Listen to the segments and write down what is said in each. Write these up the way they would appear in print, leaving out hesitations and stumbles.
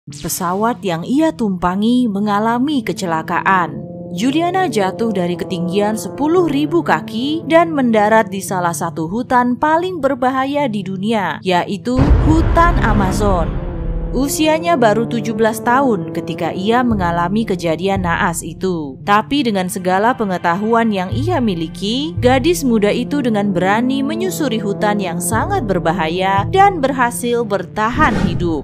Pesawat yang ia tumpangi mengalami kecelakaan. Juliana jatuh dari ketinggian 10.000 kaki dan mendarat di salah satu hutan paling berbahaya di dunia, yaitu hutan Amazon. Usianya baru 17 tahun ketika ia mengalami kejadian naas itu. Tapi dengan segala pengetahuan yang ia miliki, gadis muda itu dengan berani menyusuri hutan yang sangat berbahaya dan berhasil bertahan hidup.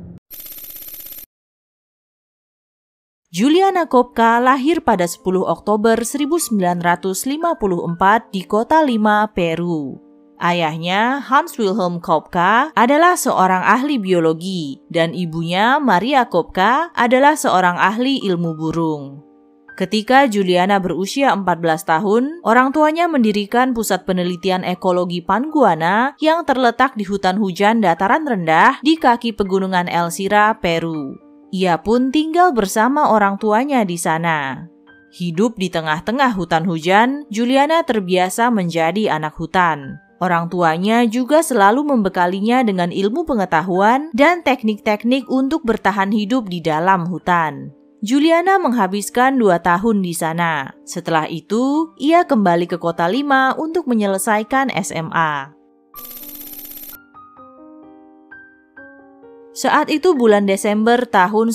Juliana Kopka lahir pada 10 Oktober 1954 di kota Lima, Peru. Ayahnya, Hans Wilhelm Kopka, adalah seorang ahli biologi dan ibunya, Maria Kopka, adalah seorang ahli ilmu burung. Ketika Juliana berusia 14 tahun, orang tuanya mendirikan pusat penelitian ekologi Panguana yang terletak di hutan hujan dataran rendah di kaki pegunungan El Sira, Peru. Ia pun tinggal bersama orang tuanya di sana. Hidup di tengah-tengah hutan hujan, Juliana terbiasa menjadi anak hutan. Orang tuanya juga selalu membekalinya dengan ilmu pengetahuan dan teknik-teknik untuk bertahan hidup di dalam hutan. Juliana menghabiskan 2 tahun di sana. Setelah itu, ia kembali ke kota Lima untuk menyelesaikan SMA. Saat itu bulan Desember tahun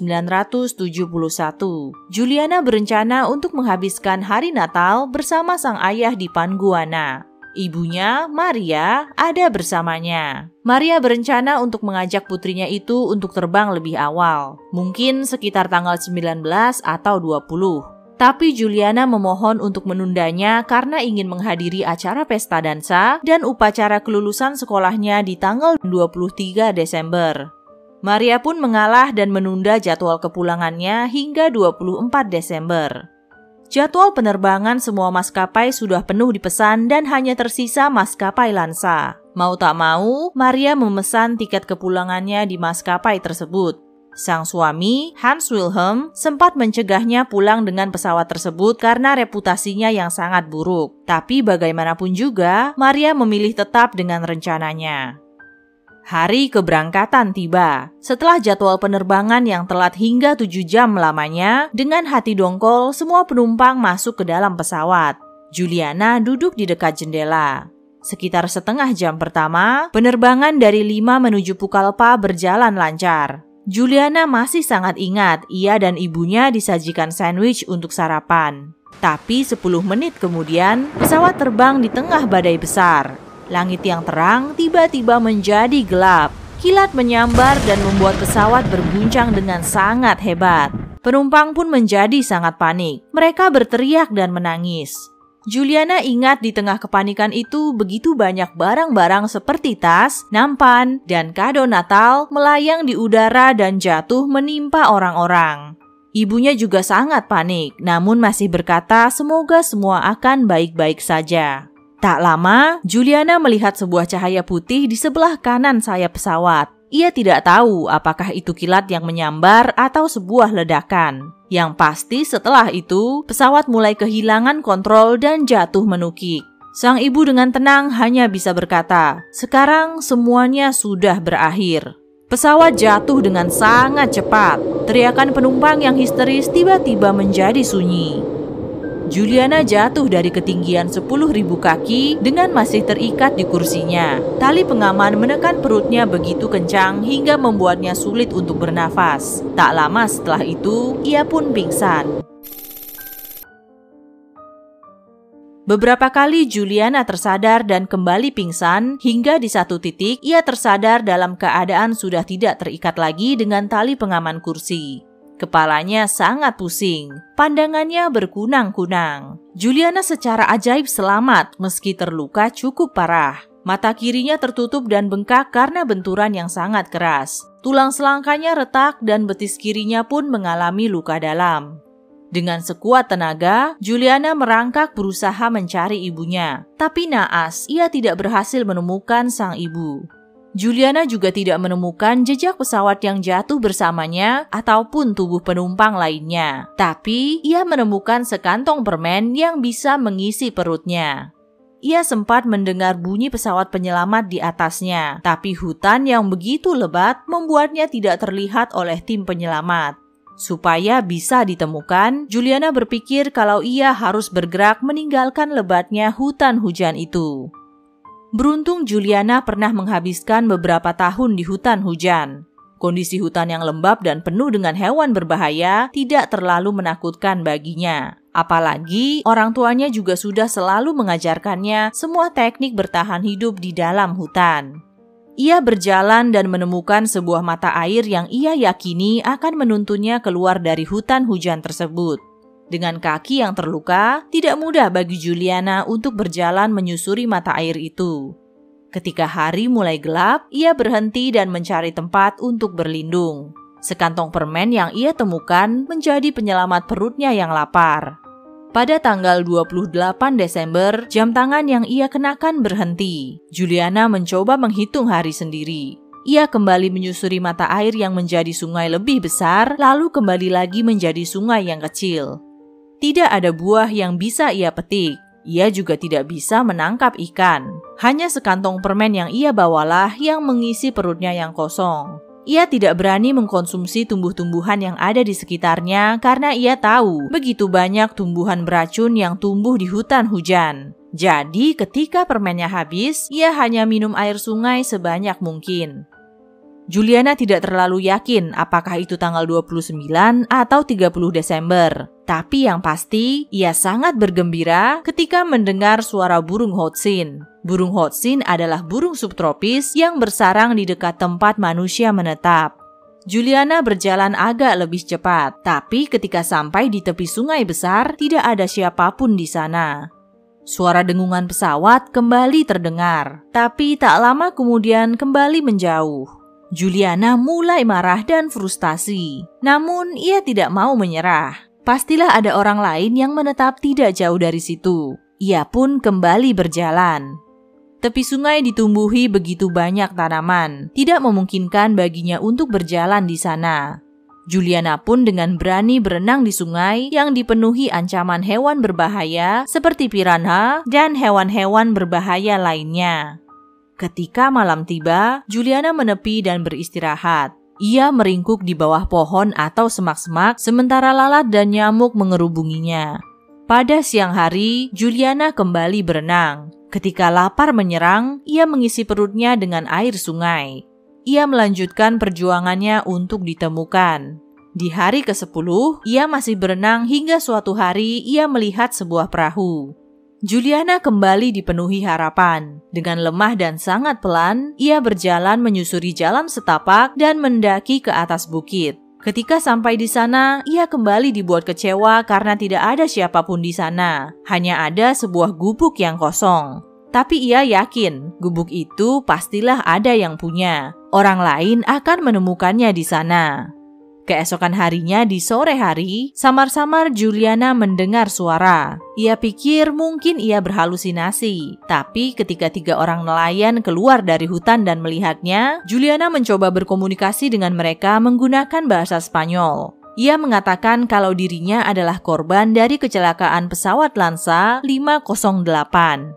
1971, Juliana berencana untuk menghabiskan hari Natal bersama sang ayah di Panguana. Ibunya, Maria, ada bersamanya. Maria berencana untuk mengajak putrinya itu untuk terbang lebih awal, mungkin sekitar tanggal 19 atau 20. Tapi Juliana memohon untuk menundanya karena ingin menghadiri acara pesta dansa dan upacara kelulusan sekolahnya di tanggal 23 Desember. Maria pun mengalah dan menunda jadwal kepulangannya hingga 24 Desember. Jadwal penerbangan semua maskapai sudah penuh dipesan dan hanya tersisa maskapai Lansa. Mau tak mau, Maria memesan tiket kepulangannya di maskapai tersebut. Sang suami, Hans Wilhelm, sempat mencegahnya pulang dengan pesawat tersebut karena reputasinya yang sangat buruk. Tapi bagaimanapun juga, Maria memilih tetap dengan rencananya. Hari keberangkatan tiba. Setelah jadwal penerbangan yang telat hingga 7 jam lamanya, dengan hati dongkol, semua penumpang masuk ke dalam pesawat. Juliana duduk di dekat jendela. Sekitar setengah jam pertama, penerbangan dari Lima menuju Pucallpa berjalan lancar. Juliana masih sangat ingat ia dan ibunya disajikan sandwich untuk sarapan. Tapi 10 menit kemudian, pesawat terbang di tengah badai besar. Langit yang terang tiba-tiba menjadi gelap. Kilat menyambar dan membuat pesawat berguncang dengan sangat hebat. Penumpang pun menjadi sangat panik. Mereka berteriak dan menangis. Juliana ingat di tengah kepanikan itu begitu banyak barang-barang seperti tas, nampan, dan kado Natal melayang di udara dan jatuh menimpa orang-orang. Ibunya juga sangat panik, namun masih berkata semoga semua akan baik-baik saja. Tak lama, Juliana melihat sebuah cahaya putih di sebelah kanan sayap pesawat. Ia tidak tahu apakah itu kilat yang menyambar atau sebuah ledakan. Yang pasti setelah itu, pesawat mulai kehilangan kontrol dan jatuh menukik. Sang ibu dengan tenang hanya bisa berkata, "Sekarang semuanya sudah berakhir." Pesawat jatuh dengan sangat cepat. Teriakan penumpang yang histeris tiba-tiba menjadi sunyi. Juliana jatuh dari ketinggian 10.000 kaki dengan masih terikat di kursinya. Tali pengaman menekan perutnya begitu kencang hingga membuatnya sulit untuk bernafas. Tak lama setelah itu, ia pun pingsan. Beberapa kali Juliana tersadar dan kembali pingsan hingga di satu titik ia tersadar dalam keadaan sudah tidak terikat lagi dengan tali pengaman kursi. Kepalanya sangat pusing, pandangannya berkunang-kunang. Juliana secara ajaib selamat meski terluka cukup parah. Mata kirinya tertutup dan bengkak karena benturan yang sangat keras. Tulang selangkanya retak dan betis kirinya pun mengalami luka dalam. Dengan sekuat tenaga, Juliana merangkak berusaha mencari ibunya. Tapi naas, ia tidak berhasil menemukan sang ibu. Juliana juga tidak menemukan jejak pesawat yang jatuh bersamanya ataupun tubuh penumpang lainnya. Tapi ia menemukan sekantong permen yang bisa mengisi perutnya. ia sempat mendengar bunyi pesawat penyelamat di atasnya, tapi hutan yang begitu lebat membuatnya tidak terlihat oleh tim penyelamat. Supaya bisa ditemukan, Juliana berpikir kalau ia harus bergerak meninggalkan lebatnya hutan hujan itu. Beruntung Juliana pernah menghabiskan beberapa tahun di hutan hujan. Kondisi hutan yang lembab dan penuh dengan hewan berbahaya tidak terlalu menakutkan baginya. Apalagi orang tuanya juga sudah selalu mengajarkannya semua teknik bertahan hidup di dalam hutan. Ia berjalan dan menemukan sebuah mata air yang ia yakini akan menuntunnya keluar dari hutan hujan tersebut. Dengan kaki yang terluka, tidak mudah bagi Juliana untuk berjalan menyusuri mata air itu. Ketika hari mulai gelap, ia berhenti dan mencari tempat untuk berlindung. Sekantong permen yang ia temukan menjadi penyelamat perutnya yang lapar. Pada tanggal 28 Desember, jam tangan yang ia kenakan berhenti. Juliana mencoba menghitung hari sendiri. Ia kembali menyusuri mata air yang menjadi sungai lebih besar, lalu kembali lagi menjadi sungai yang kecil. Tidak ada buah yang bisa ia petik. Ia juga tidak bisa menangkap ikan. Hanya sekantong permen yang ia bawalah yang mengisi perutnya yang kosong. Ia tidak berani mengkonsumsi tumbuh-tumbuhan yang ada di sekitarnya karena ia tahu begitu banyak tumbuhan beracun yang tumbuh di hutan hujan. Jadi ketika permennya habis, ia hanya minum air sungai sebanyak mungkin. Juliana tidak terlalu yakin apakah itu tanggal 29 atau 30 Desember. Tapi yang pasti, ia sangat bergembira ketika mendengar suara burung hotsin. Burung hotsin adalah burung subtropis yang bersarang di dekat tempat manusia menetap. Juliana berjalan agak lebih cepat, tapi ketika sampai di tepi sungai besar, tidak ada siapapun di sana. Suara dengungan pesawat kembali terdengar, tapi tak lama kemudian kembali menjauh. Juliana mulai marah dan frustasi, namun ia tidak mau menyerah. Pastilah ada orang lain yang menetap tidak jauh dari situ. Ia pun kembali berjalan. Tepi sungai ditumbuhi begitu banyak tanaman, tidak memungkinkan baginya untuk berjalan di sana. Juliana pun dengan berani berenang di sungai yang dipenuhi ancaman hewan berbahaya seperti piranha dan hewan-hewan berbahaya lainnya. Ketika malam tiba, Juliana menepi dan beristirahat. Ia meringkuk di bawah pohon atau semak-semak sementara lalat dan nyamuk mengerubunginya. Pada siang hari, Juliana kembali berenang. Ketika lapar menyerang, ia mengisi perutnya dengan air sungai. Ia melanjutkan perjuangannya untuk ditemukan. Di hari ke-10, ia masih berenang hingga suatu hari ia melihat sebuah perahu. Juliana kembali dipenuhi harapan. Dengan lemah dan sangat pelan, ia berjalan menyusuri jalan setapak dan mendaki ke atas bukit. Ketika sampai di sana, ia kembali dibuat kecewa karena tidak ada siapapun di sana. Hanya ada sebuah gubuk yang kosong. Tapi ia yakin gubuk itu pastilah ada yang punya. Orang lain akan menemukannya di sana. Keesokan harinya di sore hari, samar-samar Juliana mendengar suara. Ia pikir mungkin ia berhalusinasi. Tapi ketika 3 orang nelayan keluar dari hutan dan melihatnya, Juliana mencoba berkomunikasi dengan mereka menggunakan bahasa Spanyol. Ia mengatakan kalau dirinya adalah korban dari kecelakaan pesawat Lanza 508.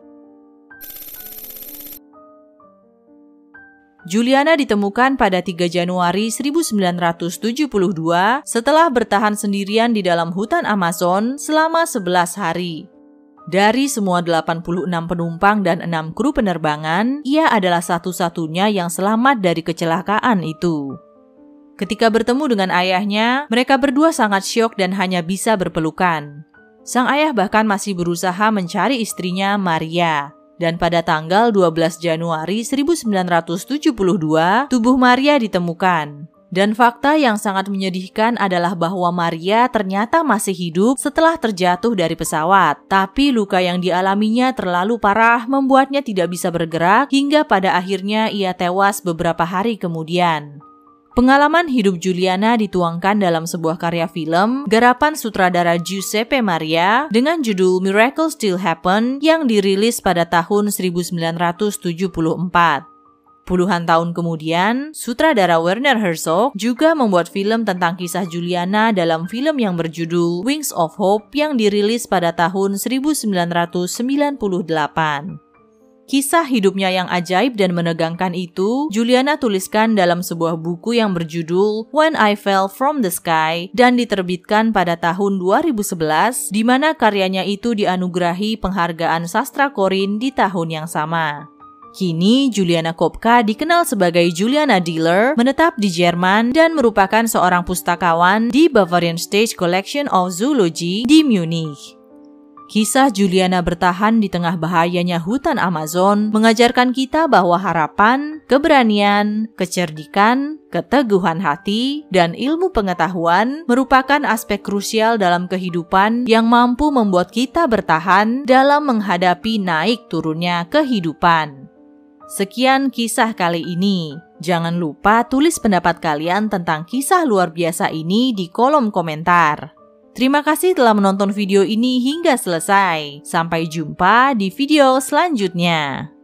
Juliana ditemukan pada 3 Januari 1972 setelah bertahan sendirian di dalam hutan Amazon selama 11 hari. Dari semua 86 penumpang dan 6 kru penerbangan, ia adalah satu-satunya yang selamat dari kecelakaan itu. Ketika bertemu dengan ayahnya, mereka berdua sangat syok dan hanya bisa berpelukan. Sang ayah bahkan masih berusaha mencari istrinya, Maria. Dan pada tanggal 12 Januari 1972, tubuh Maria ditemukan. Dan fakta yang sangat menyedihkan adalah bahwa Maria ternyata masih hidup setelah terjatuh dari pesawat. Tapi luka yang dialaminya terlalu parah membuatnya tidak bisa bergerak hingga pada akhirnya ia tewas beberapa hari kemudian. Pengalaman hidup Juliana dituangkan dalam sebuah karya film garapan sutradara Giuseppe Maria dengan judul Miracle Still Happen yang dirilis pada tahun 1974. Puluhan tahun kemudian, sutradara Werner Herzog juga membuat film tentang kisah Juliana dalam film yang berjudul Wings of Hope yang dirilis pada tahun 1998. Kisah hidupnya yang ajaib dan menegangkan itu, Juliana tuliskan dalam sebuah buku yang berjudul When I Fell from the Sky dan diterbitkan pada tahun 2011, di mana karyanya itu dianugerahi penghargaan sastra Korin di tahun yang sama. Kini, Juliana Kopka dikenal sebagai Juliana Diller, menetap di Jerman dan merupakan seorang pustakawan di Bavarian State Collection of Zoology di Munich. Kisah Juliana bertahan di tengah bahayanya hutan Amazon mengajarkan kita bahwa harapan, keberanian, kecerdikan, keteguhan hati, dan ilmu pengetahuan merupakan aspek krusial dalam kehidupan yang mampu membuat kita bertahan dalam menghadapi naik turunnya kehidupan. Sekian kisah kali ini. Jangan lupa tulis pendapat kalian tentang kisah luar biasa ini di kolom komentar. Terima kasih telah menonton video ini hingga selesai. Sampai jumpa di video selanjutnya.